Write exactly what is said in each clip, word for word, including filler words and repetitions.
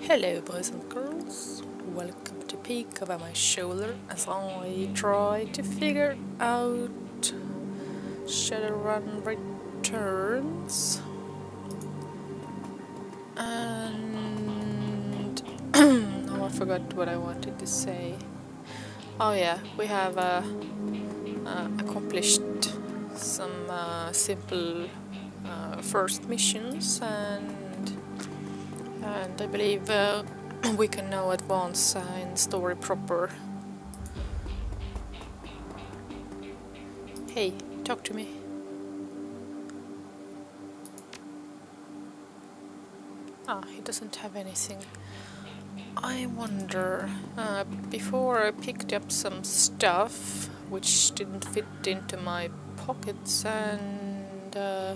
Hello boys and girls, welcome to peek over my shoulder as I try to figure out Shadowrun Returns. And oh, I forgot what I wanted to say. Oh yeah, we have uh, uh, accomplished some uh, simple uh, first missions, and and I believe uh, we can now advance uh, in story proper. Hey, talk to me. Ah, he doesn't have anything. I wonder, uh, before I picked up some stuff which didn't fit into my pockets, and uh,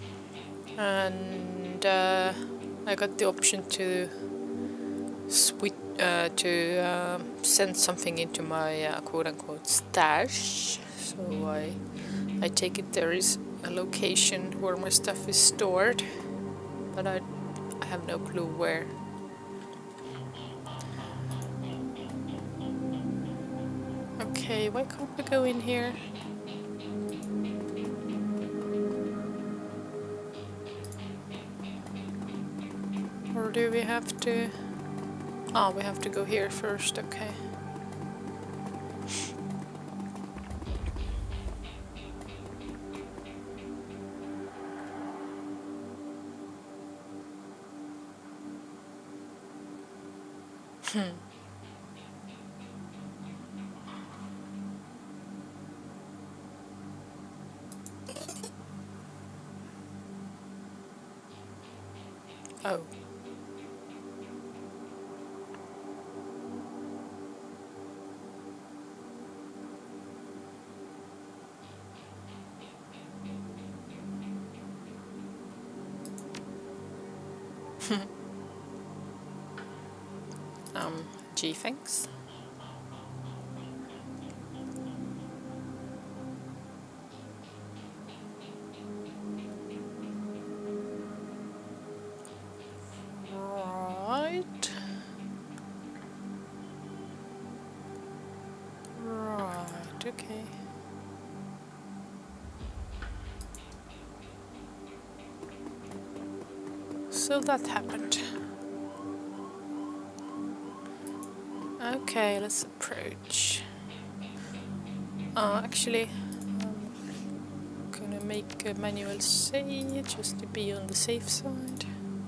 and uh, I got the option to switch uh, to uh, send something into my uh, quote-unquote stash. So I I take it there is a location where my stuff is stored, but I I have no clue where. Okay, why can't we go in here? Or do we have to... Ah, we have to go here first, okay. Hmm. Oh. um, gee, thanks. Right. Right, okay. So that happened. Okay, let's approach. Uh, actually, I'm gonna make a manual save just to be on the safe side.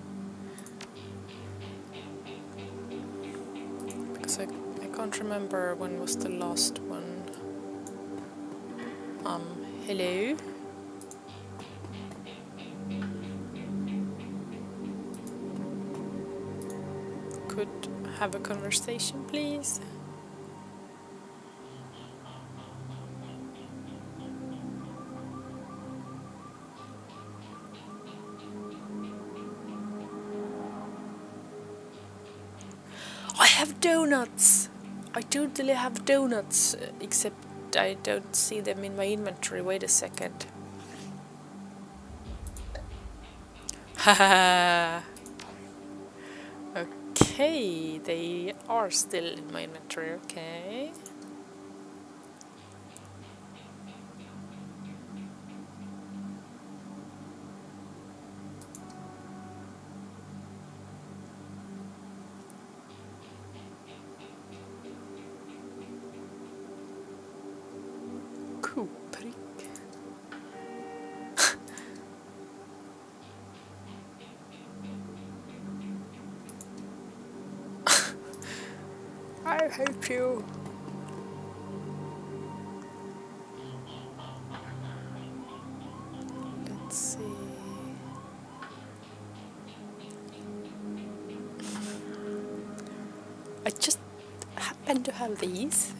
Because I, I can't remember when was the last one. Um, hello? Could have a conversation, please? I have doughnuts! I totally have doughnuts, except I don't see them in my inventory. Wait a second. Haha! Okay, they are still in my inventory, okay. Koprick. I hate you. Let's see. I just happen to have these.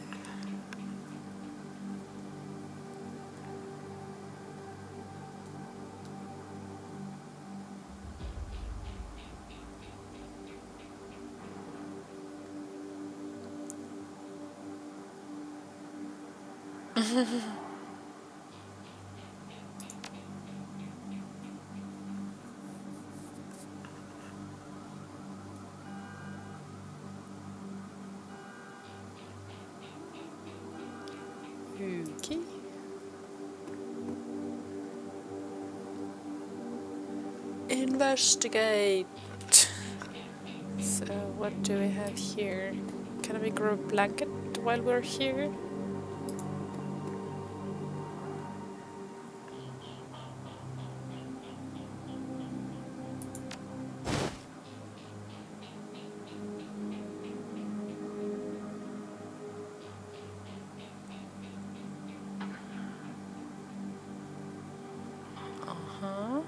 Investigate. So what do we have here? Can we grow a blanket while we're here? Uh-huh.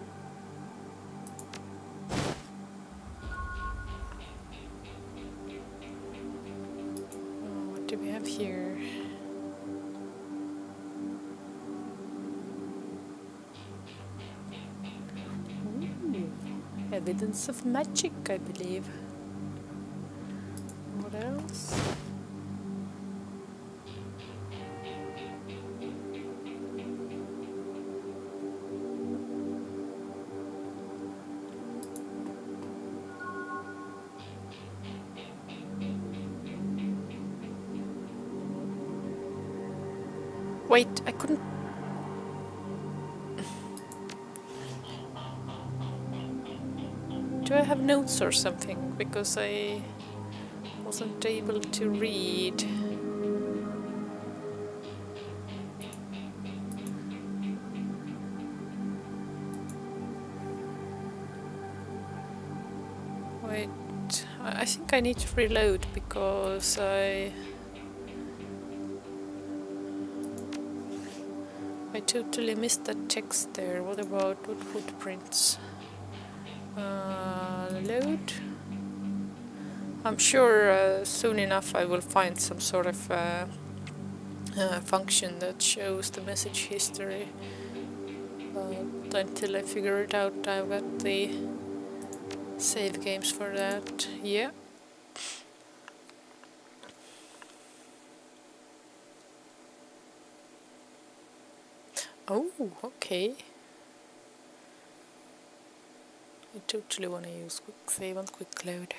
Oh, what do we have here? Ooh, evidence of magic, I believe. What else? Wait, I couldn't... Do I have notes or something? Because I wasn't able to read. Wait, I think I need to reload because I... I totally missed that text there. What about wood footprints? Uh, load. I'm sure uh, soon enough I will find some sort of uh, uh, function that shows the message history. But until I figure it out, I've got the save games for that. Yeah. Oh, okay. I totally want to use quick save and quick load.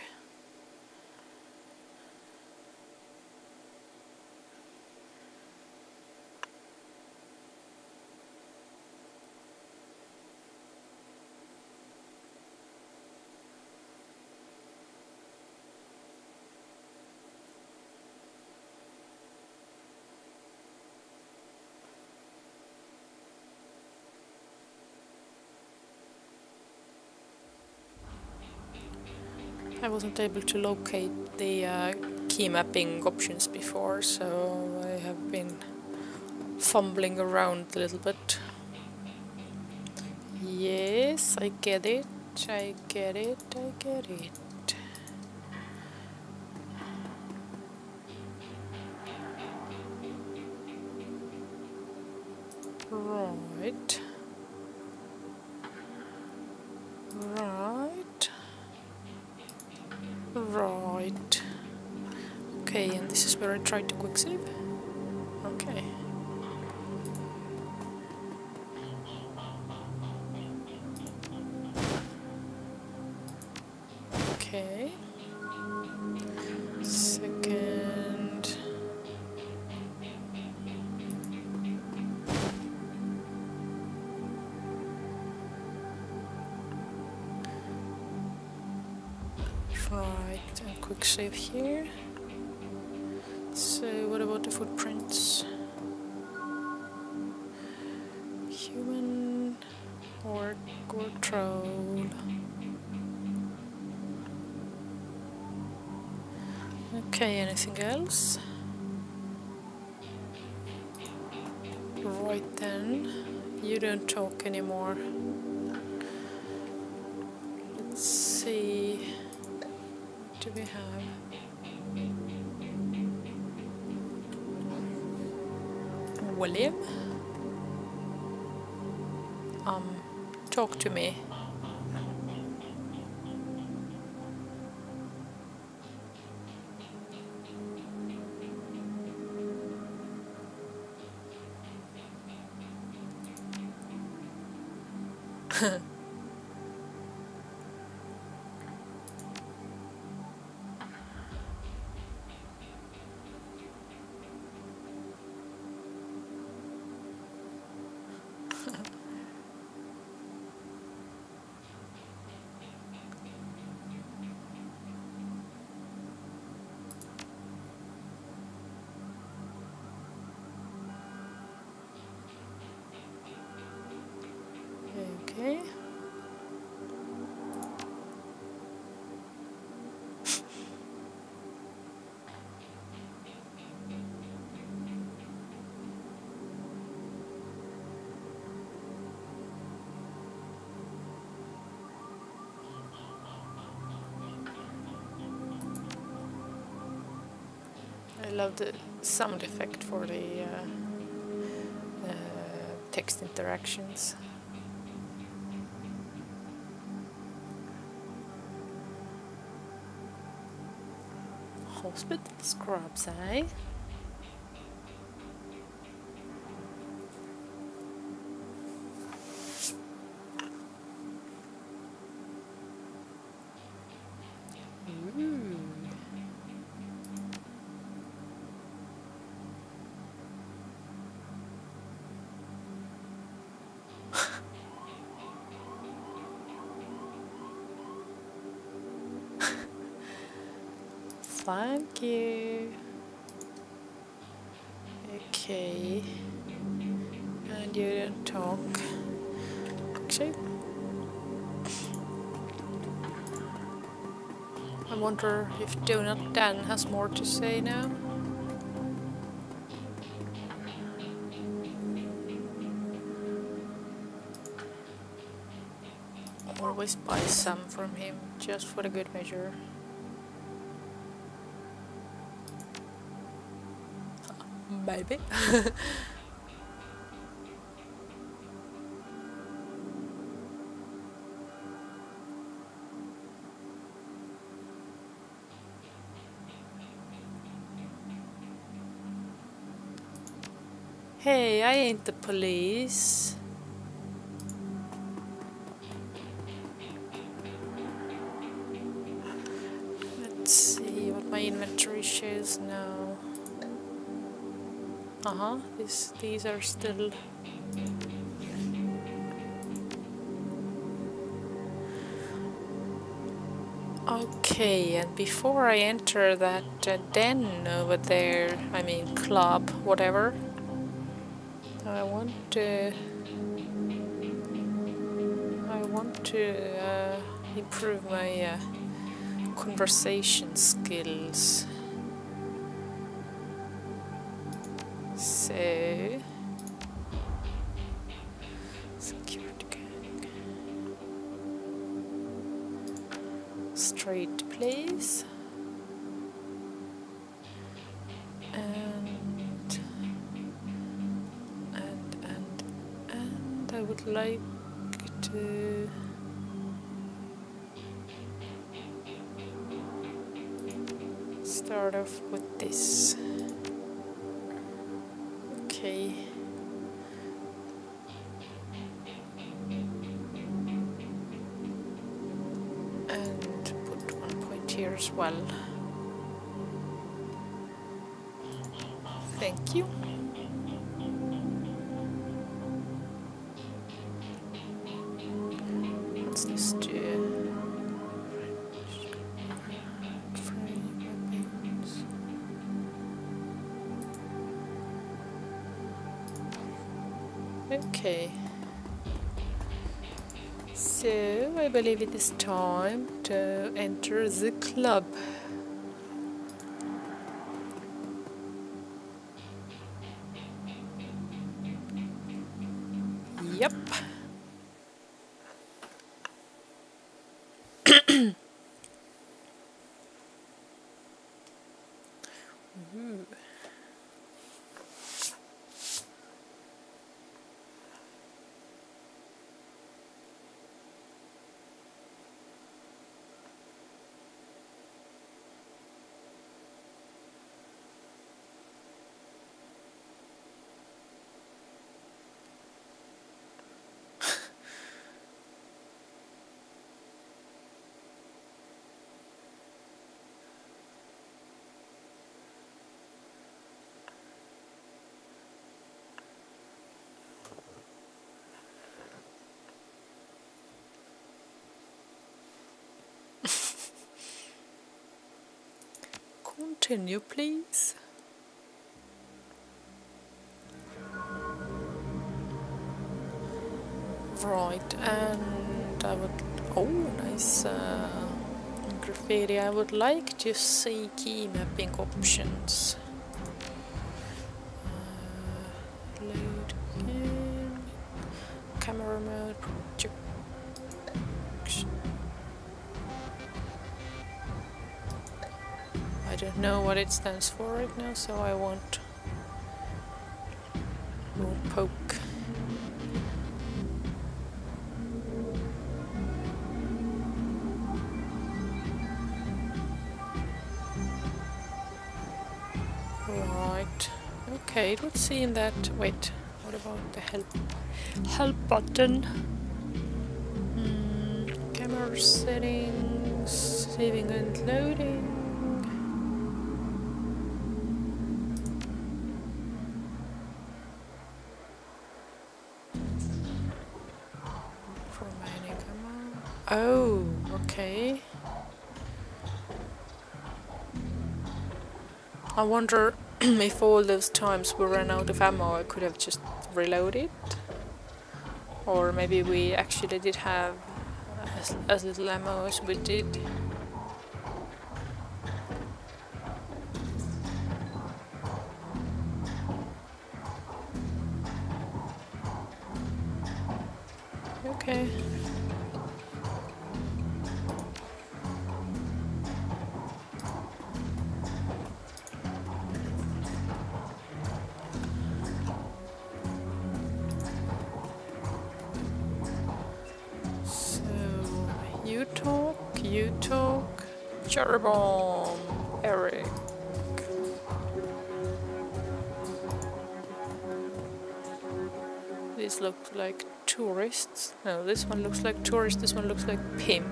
I wasn't able to locate the uh, key mapping options before, so I have been fumbling around a little bit. Yes, I get it, I get it, I get it. Right. Right. Right. Okay, and this is where I tried to quick save. Okay. Okay. Second. Right, and quick save here. So what about the footprints? Human, orc, or troll? Okay, anything else? Right then, you don't talk anymore. Let's see, what do we have? William? Um, talk to me. Okay. I love the sound effect for the uh, uh, text interactions. Hospital scrubs, eh? Ooh. Thank you. Okay. And you didn't talk. Actually, I wonder if Donut Dan has more to say now. Always buy some from him, just for the good measure. Maybe. Hey, I ain't the police. Let's see what my inventory shows now. Uh-huh, these, these are still... Okay, and before I enter that uh, den over there, I mean club, whatever, I want to... I want to uh, improve my uh, conversation skills. So... Security gang. Straight, please. And... And, and, and I would like to... start off with this. Okay. And put one point here as well. Thank you. What's this do? Okay, so I believe it is time to enter the club. Yep. Ooh. Continue, please. Right, and I would... Oh, nice uh, graffiti. I would like to see key mapping options. Uh, load game, camera mode, project. I don't know what it stands for right now, so I won't, won't poke. Right. Okay, it would seem that... Wait, what about the help? Help button. Mm, camera settings, saving and loading. Oh, okay. I wonder if all those times we ran out of ammo I could have just reloaded. Or maybe we actually did have as, as little ammo as we did. Okay. You talk, you talk. Cherry bomb, Eric. These look like tourists. No, this one looks like tourist, this one looks like pimp.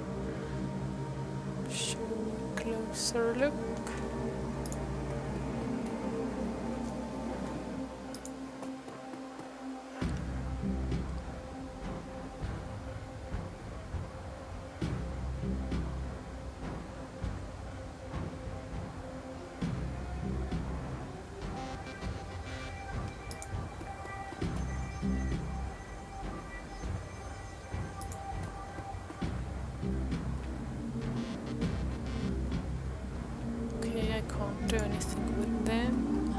Show a closer look. Do anything with them.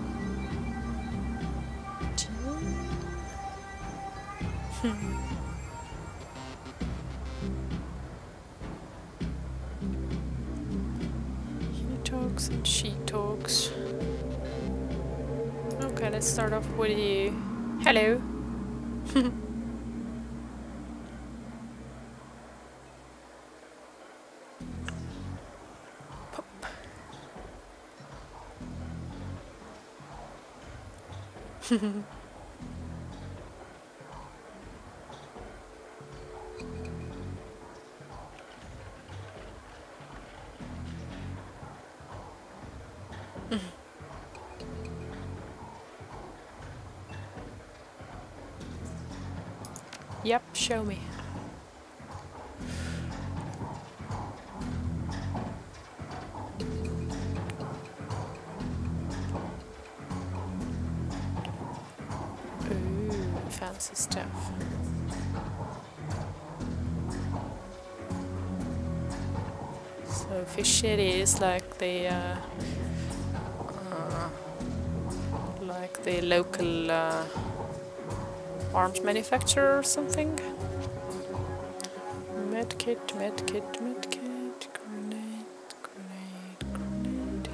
He talks and she talks. Okay, let's start off with you. Hello. Yep, show me. Ooh, fancy stuff. So fish it is like the uh, uh, like the local uh, arms manufacturer or something. Medkit, medkit, medkit, grenade, grenade, grenade.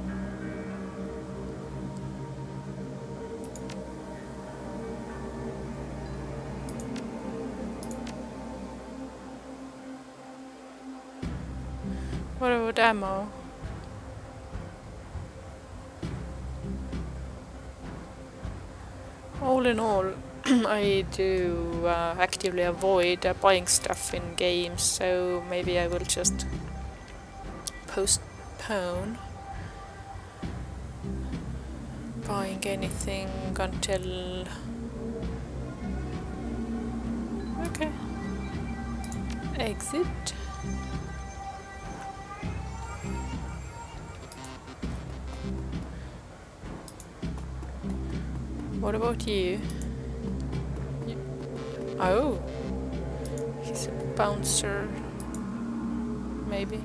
What about ammo? All in all, I do uh, actively avoid uh, buying stuff in games, so maybe I will just postpone buying anything until... Okay. Exit. What about you? Oh, he's a bouncer, maybe.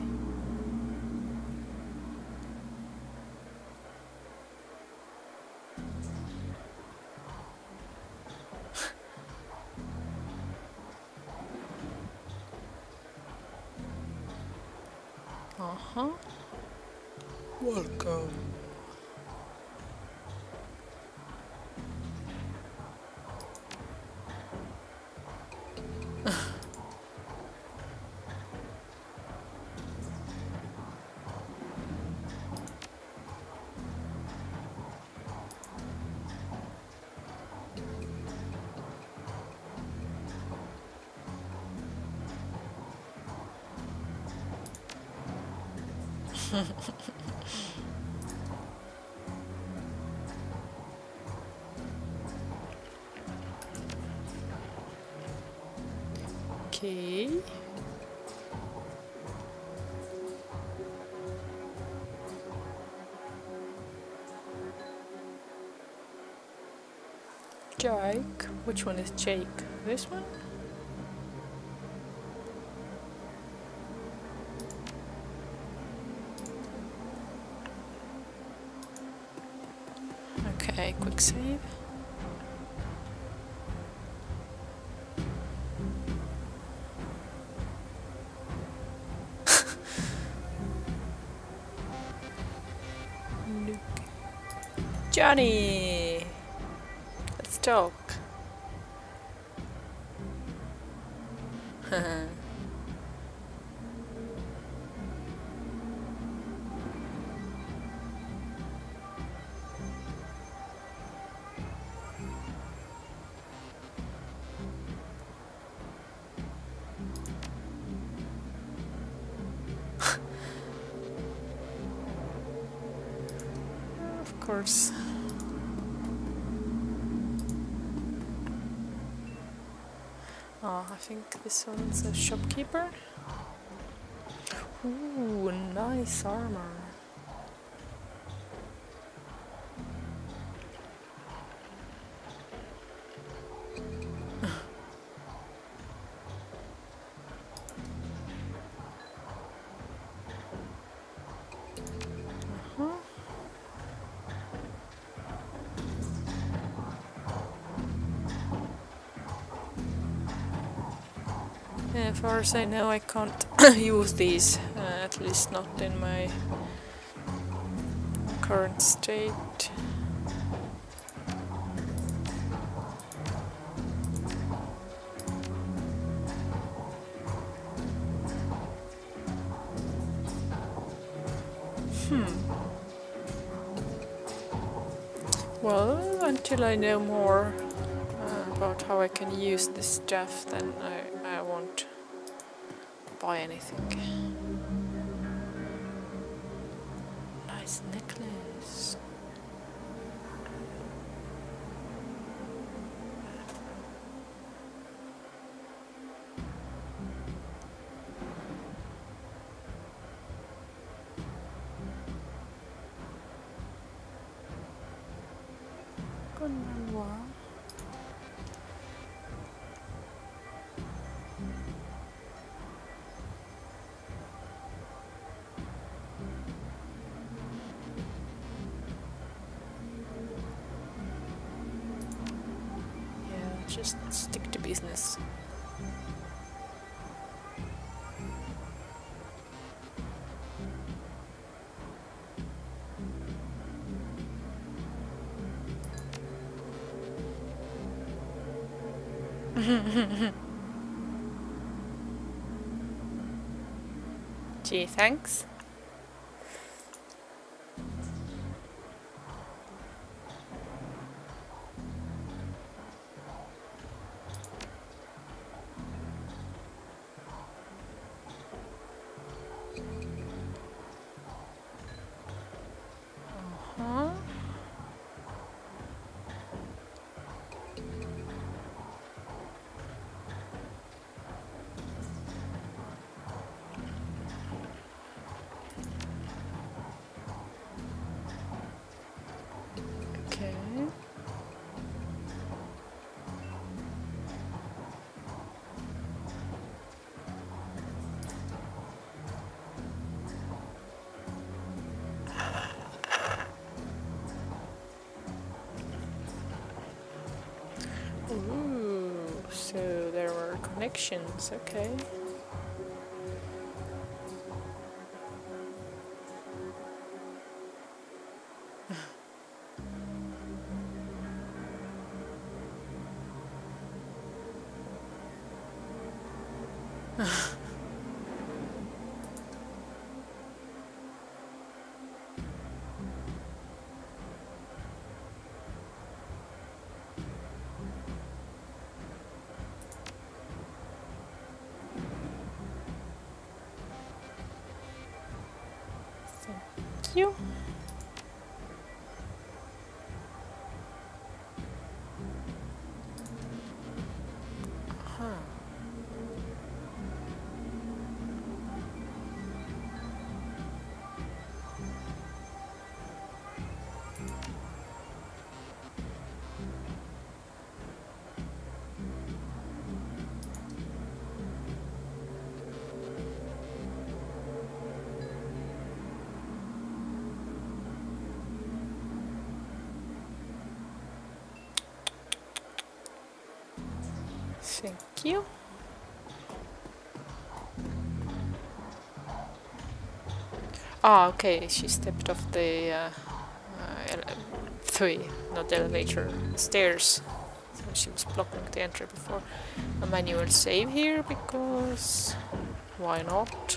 Uh-huh. Welcome. Okay. Jake. Which one is Jake? This one? Okay, quick save. Johnny! Let's talk. Of course. Oh, I think this one's a shopkeeper. Ooh, nice armor. Yeah, as far as I know, I can't use these, uh, at least not in my current state. Hmm. Well, until I know more uh, about how I can use this stuff, then I, I won't buy anything. Nice necklace. Wow. Just stick to business. Gee, thanks. Uh-huh. connections, okay. Thank you. Huh. Thank you. Ah, okay, she stepped off the uh, uh, ele three, not the elevator, stairs. So she was blocking the entry before. A manual save here because why not?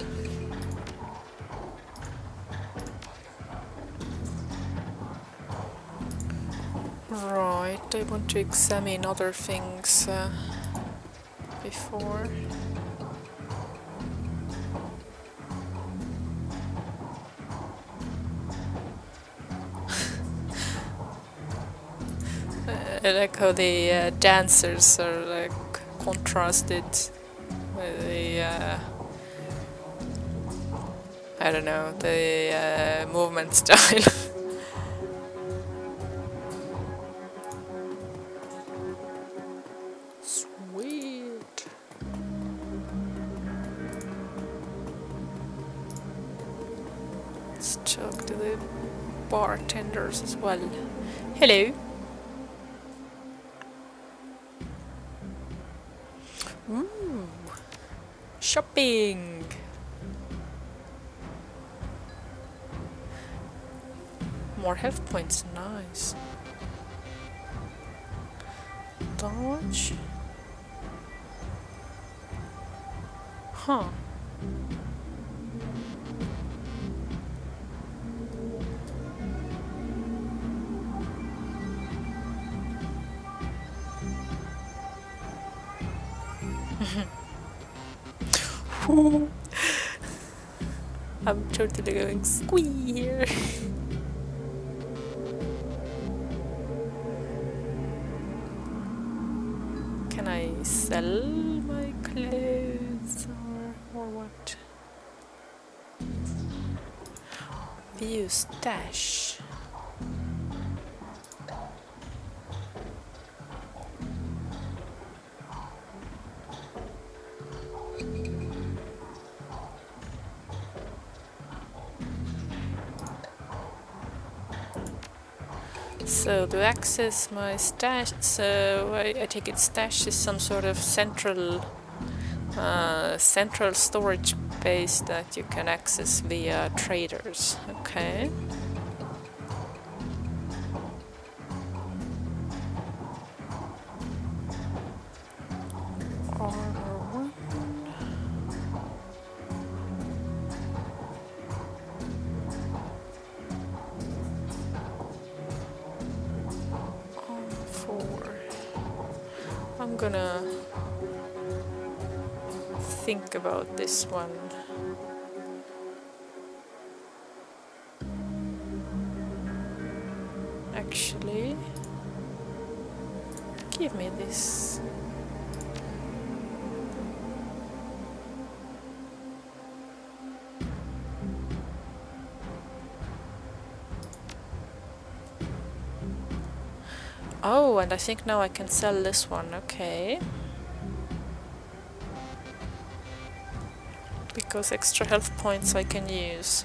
Right, I want to examine other things uh, before. I like how the uh, dancers are like contrasted with the uh, I don't know, the uh, movement style. Sweet. Let's talk to the bartenders as well. Hello. Ooh, shopping. More health points, nice. Dodge. Huh. I'm totally going squee here. Can I sell my clothes or, or what? View stash. So to access my stash, so I, I take it stash is some sort of central uh, central storage base that you can access via traders. Okay. I'm gonna think about this one. Actually, give me this. Oh, and I think now I can sell this one, okay. Because extra health points I can use.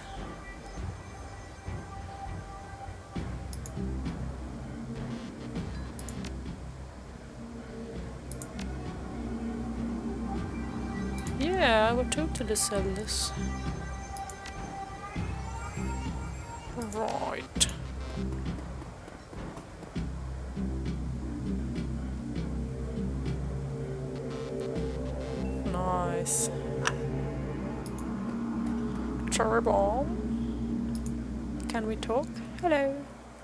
Yeah, I would totally sell this. Right. Nice. Cherry bomb. Can we talk? Hello.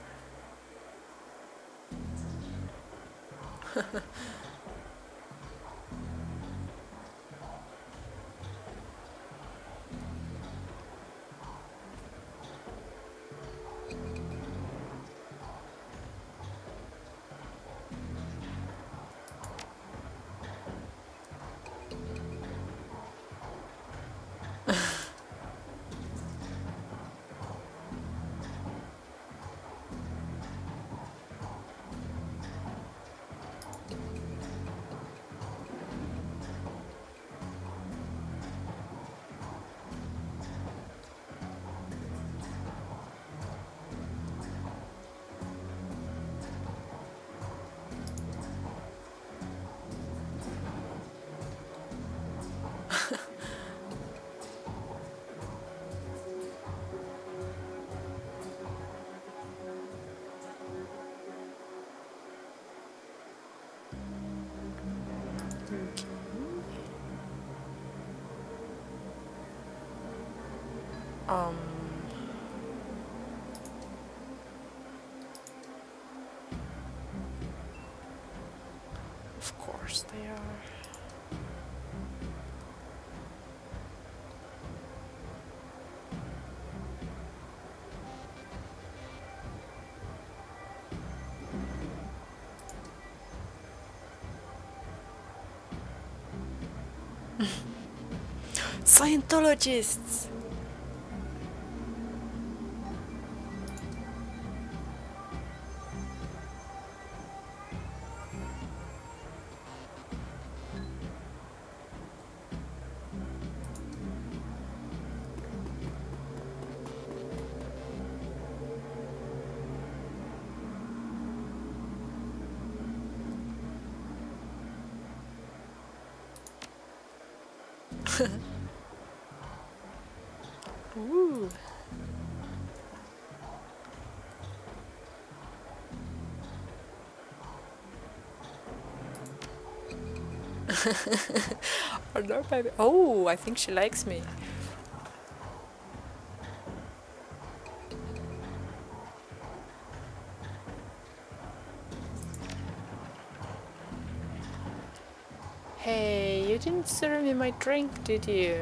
Um, of course they are. Scientologists! Ooh. Oh no, baby. Oh, I think she likes me. Hey, you didn't serve me my drink, did you?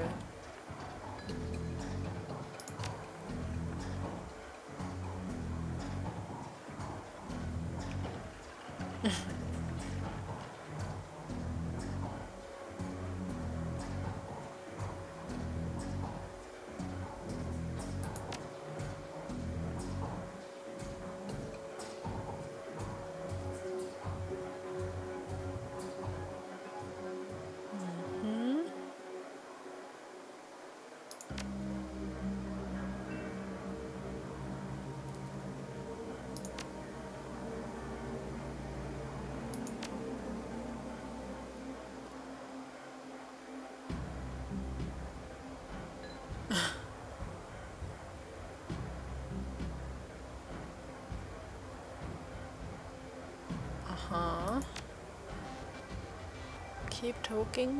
Uh-huh. Keep talking.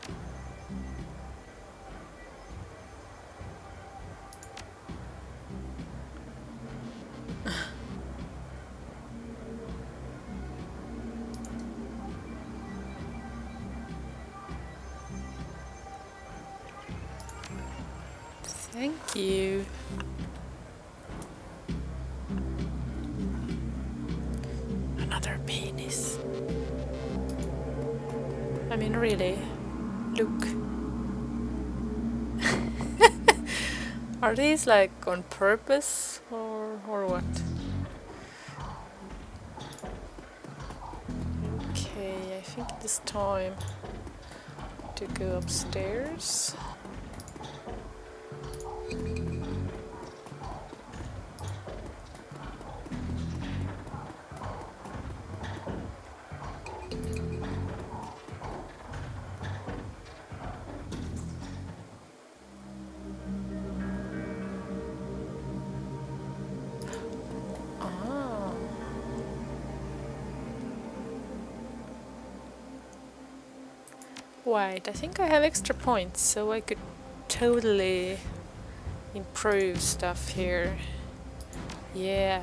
Thank you. Another penis. I mean, really, look. Are these like on purpose or or what? Okay, I think it's time to go upstairs. Wait, I think I have extra points, so I could totally improve stuff here. Yeah.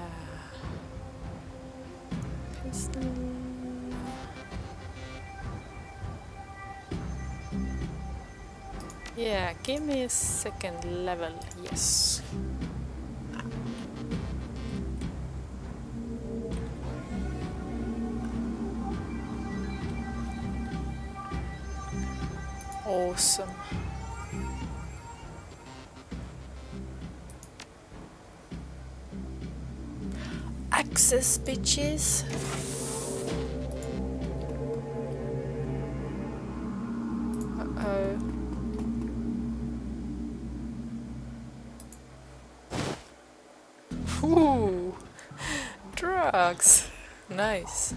Piston. Yeah, give me a second level, yes. Awesome. Access, bitches. Uh-oh. Ooh, drugs. Nice.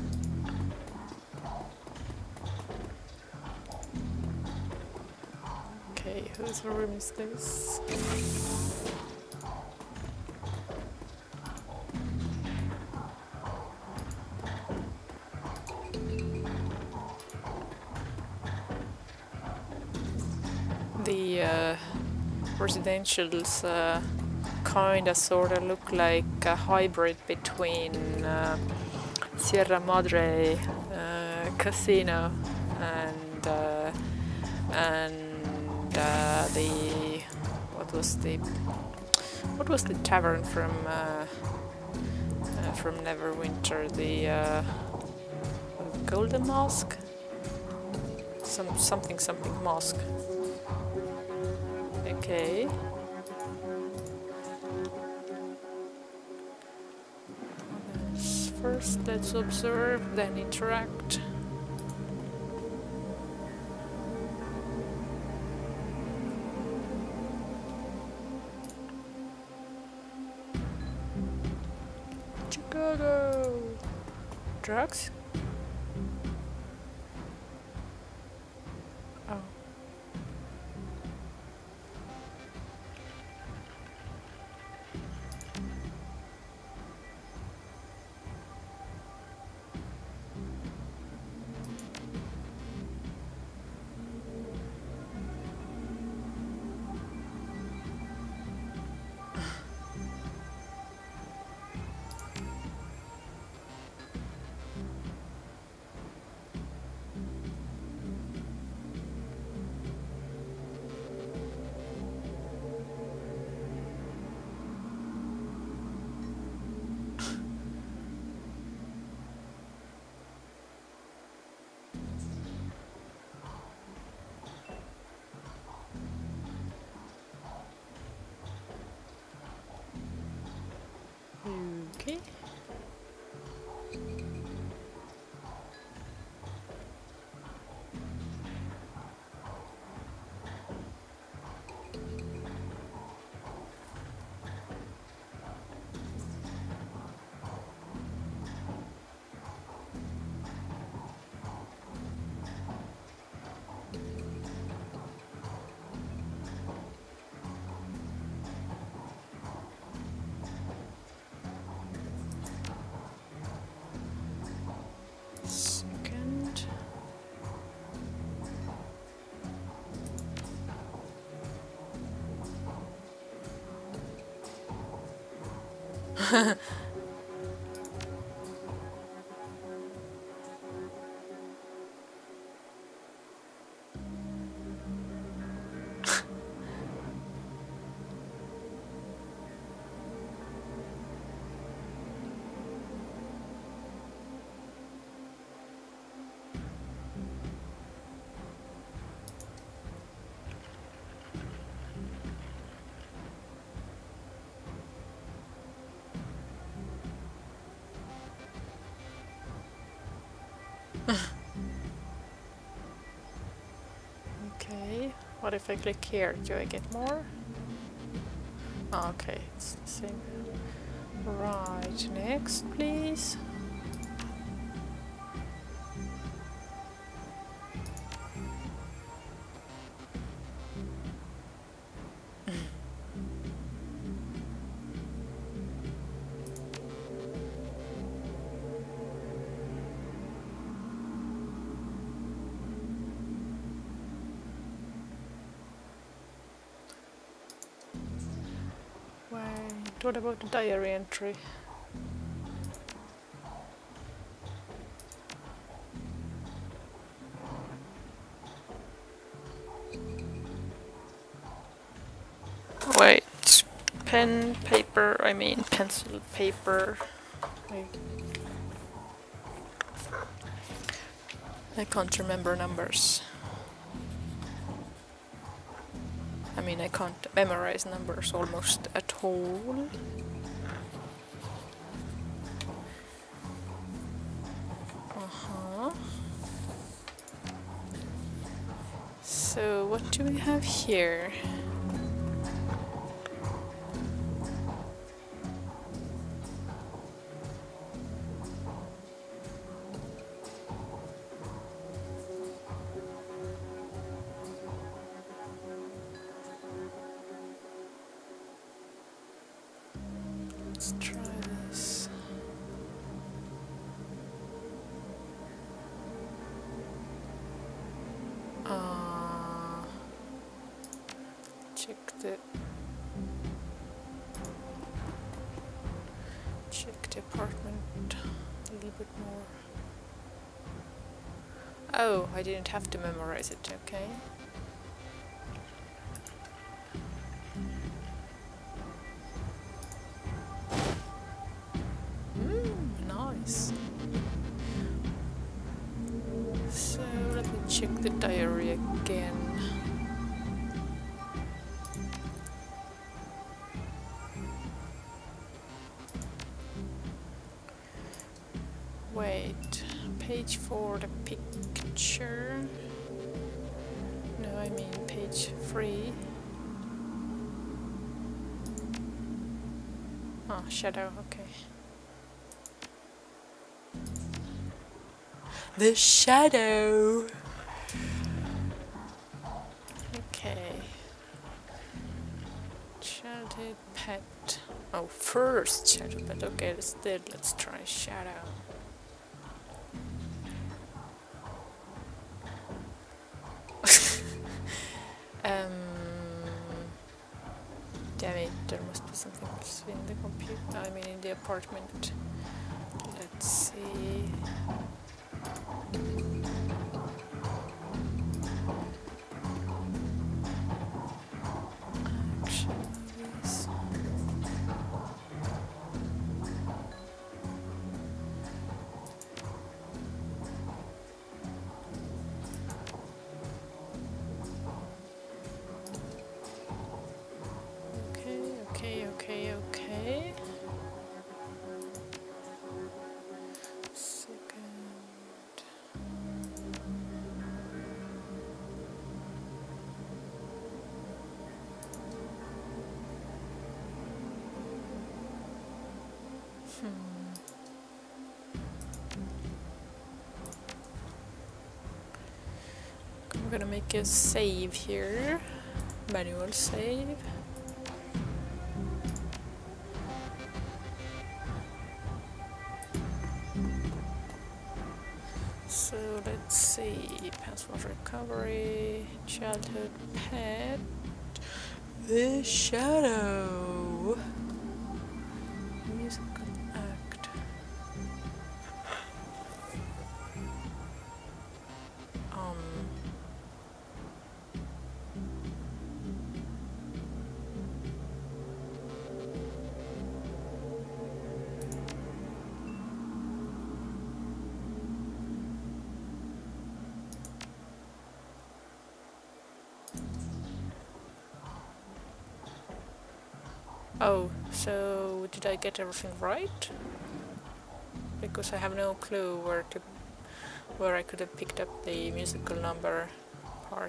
Okay, whose room is this? The uh, residentials uh, kinda sorta look like a hybrid between uh, Sierra Madre uh, casino and uh, and uh, the what was the what was the tavern from uh, uh, from Neverwinter, the uh, Golden Mosque, some something something mosque. Okay. First, let's observe, then interact. Chicago! Drugs? Oh. Okay. Second. Okay, what if I click here? Do I get more? Oh, okay, it's the same. Right, next, please. What about the diary entry? Wait, pen, paper, I mean pencil, paper. I, I can't remember numbers. I mean, I can't memorize numbers almost at all. Uh-huh. So, what do we have here? Let's try this. Uh, check the check the apartment a little bit more. Oh, I didn't have to memorize it, okay. So let me check the diary again. Wait, page four, the picture. No, I mean page three. Oh, shadow, okay. The shadow! Okay. Childhood pet. Oh, first shadow pet. Okay, instead let's try shadow. um, damn it, there must be something else in the computer. I mean, in the apartment. Let's see. Actions. Okay, okay, okay, okay. I'm gonna make a save here, manual save. So let's see, password recovery, childhood pet, the shadow, musical act. Um. Oh, so did I get everything right? Because I have no clue where to, where I could have picked up the musical number part.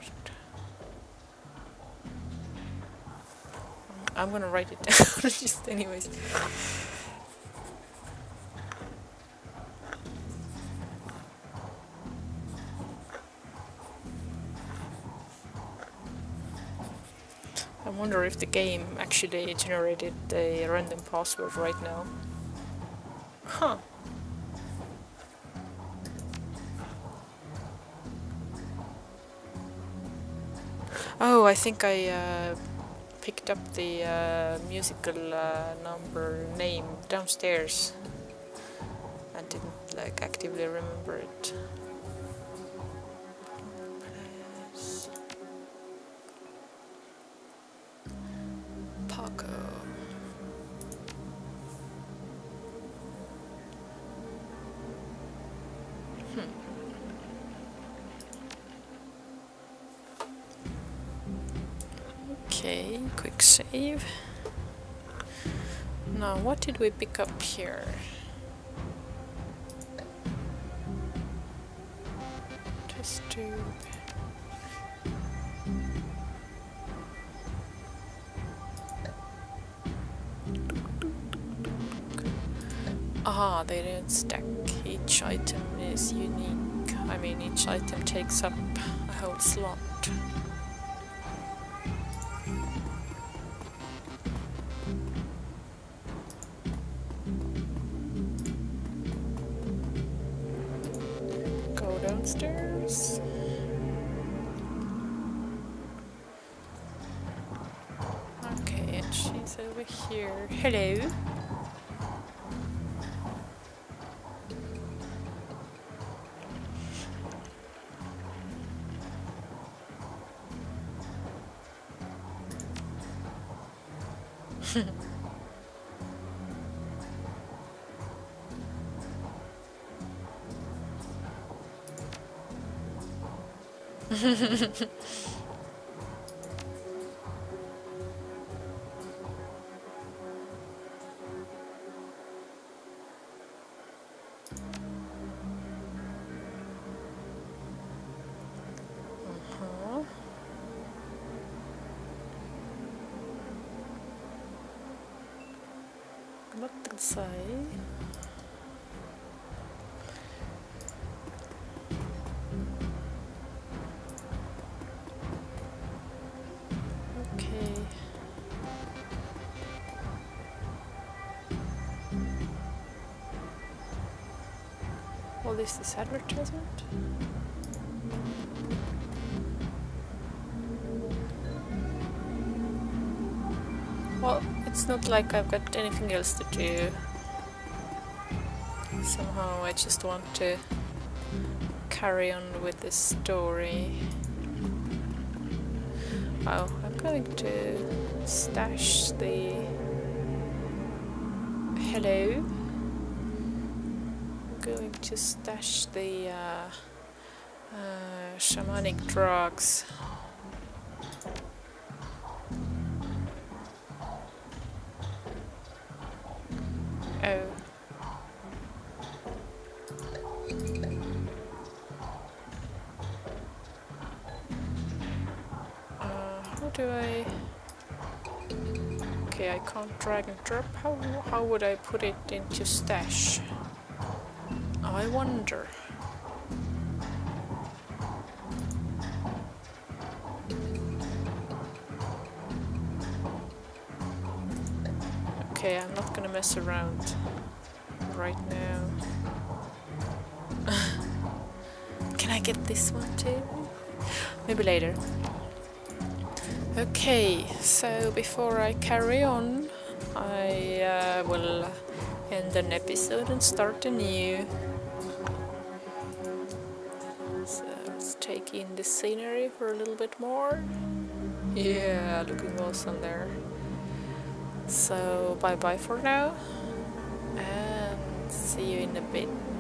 I'm gonna write it down just anyways. I wonder if the game actually generated a random password right now. Huh. Oh, I think I uh, picked up the uh, musical uh, number name downstairs and didn't like actively remember it. Paco. Hmm. Okay, quick save. Now, what did we pick up here? Test tube. Aha, they didn't stack. Each item is unique. I mean, each item takes up a whole slot. Go downstairs. Okay, and she's over here. Hello. Uh-huh. Not inside. Okay. What is this advertisement? Well, it's not like I've got anything else to do. Somehow I just want to carry on with this story. Oh, I'm going to stash the... Hello? I'm going to stash the uh, uh, shamanic drugs. Oh. Uh, how do I... Okay, I can't drag and drop. How, how would I put it into stash? I wonder. Okay, I'm not gonna mess around right now. Can I get this one too? Maybe later. Okay, so before I carry on, I uh, will end an episode and start a new. So let's take in the scenery for a little bit more. Yeah, looking awesome there. So bye bye for now, and see you in a bit.